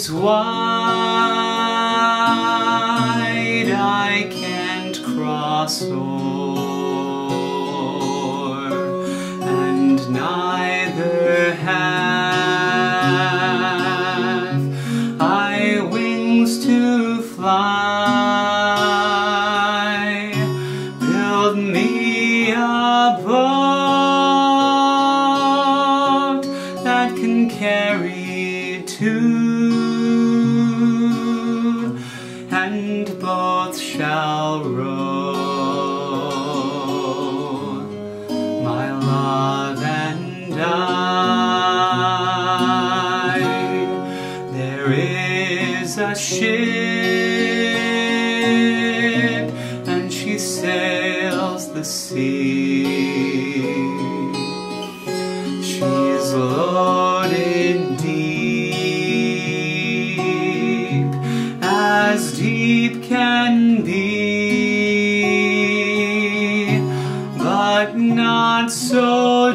is wide, I can't cross o'er, and neither have I wings to fly. Build me a boat that can carry two, and both shall row, my love and I. There is a ship, and she sails the sea. She's loaded deep, as deep can be, but not so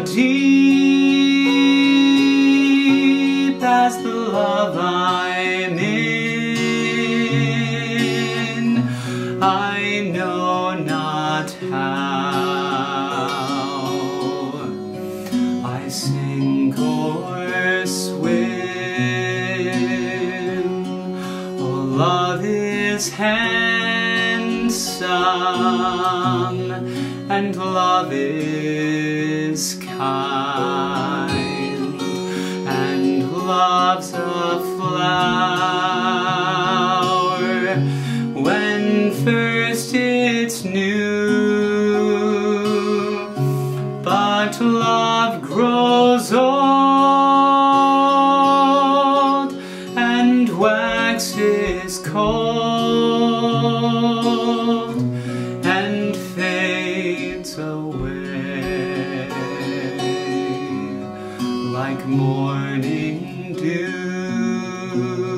deep as the love I'm in. I know not how I sink or swim. Oh, love is handsome, and love is kind, and love's a flower when first it's new, but love grows old and waxes cold and fades away like morning dew.